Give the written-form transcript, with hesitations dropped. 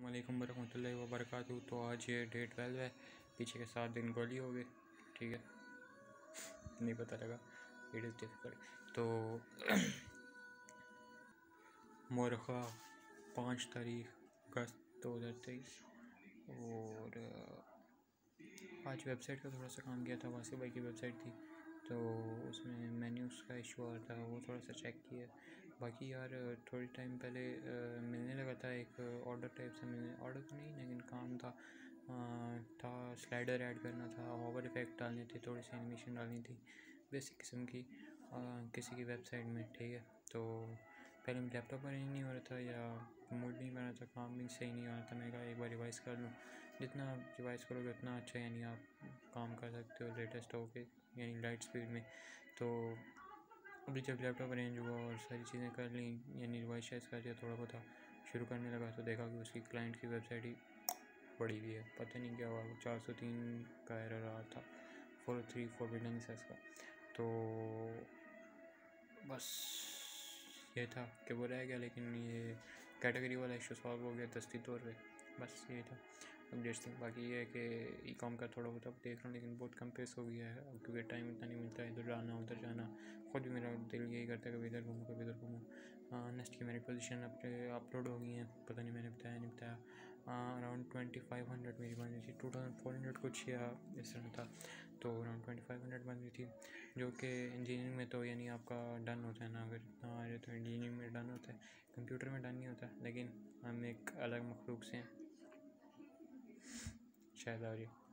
अस्सलामुअलैकुम वरहमतुल्लाहि वबरकातुहू। तो आज ये डे 12 है, पीछे के 7 दिन गोली हो गए। ठीक है, नहीं पता लगा, इट इज़ डिफ़िकल्ट। तो मोरखा 5 तारीख अगस्त 2023। और आज वेबसाइट का थोड़ा सा काम किया था, वासी भाई की वेबसाइट थी, तो उसमें मेन्यूज़ का इशू आ रहा था, वो थोड़ा सा चेक किया। बाकी यार थोड़ी टाइम पहले मिलने लगा था एक ऑर्डर टाइप से, मिलने ऑर्डर तो नहीं लेकिन काम था स्लाइडर ऐड करना था, ओवर इफेक्ट डालने थे, थोड़ी सी एनिमेशन डालनी थी, बेसिक किस्म की किसी की वेबसाइट में। ठीक है, तो पहले लैपटॉप पर नहीं हो रहा था या मूड नहीं बना था, काम भी सही नहीं आ रहा था। मैंने कहा एक बार रिवाइज़ कर लूँ, जितना रिवाइज़ करोगे उतना अच्छा, यानी आप काम कर सकते हो लेटेस्ट हो के, यानी लाइट स्पीड में। तो अभी जब लैपटॉप अरेंज हुआ और सारी चीज़ें कर ली, यानी रिवाइज शाइज कर दिया, थोड़ा बहुत शुरू करने लगा, तो देखा कि उसकी क्लाइंट की वेबसाइट ही पड़ी हुई है, पता नहीं क्या हुआ। 403 का एरर आ रहा था, 403 फॉरबिडन एक्सेस का। तो बस ये था कि वो रह गया, लेकिन ये कैटेगरी वाला इशू सॉल्व हो गया दस्ती तौर पे। बस ये था अपडेट्स थी। बाकी ये है कि ई कॉम का थोड़ा बहुत अब देख रहा हूँ, लेकिन बहुत कम पेस हो गया है क्योंकि टाइम इतना नहीं मिलता है, इधर जाना उधर जाना। ख़ुद भी मेरा दिल यही करता है कभी इधर घूमूँ कभी इधर घूमूँ। नस्ट की मेरी पोजीशन अपलोड हो गई हैं, पता नहीं मैंने बताया नहीं बताया। अराउंड 2500 मेरी बन रही थी, 2400 कुछ या इस तरह था, तो अराउंड 2500 बन रही थी, जो कि इंजीनियरिंग में तो यानी आपका डन होता है ना, अगर इतना आ रहे तो इंजीनियरिंग में डन होता है, कंप्यूटर में डन नहीं होता। लेकिन हम एक अलग मखलूक से हैं, शायद आ रही है।